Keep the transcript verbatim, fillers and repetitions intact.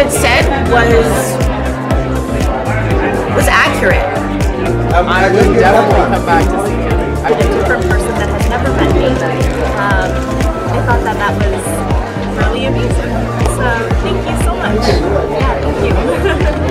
David said was was accurate. I would definitely come back to see him. A different person that has never met me. Um, I thought that that was really amazing. So thank you so much. Yeah, thank you.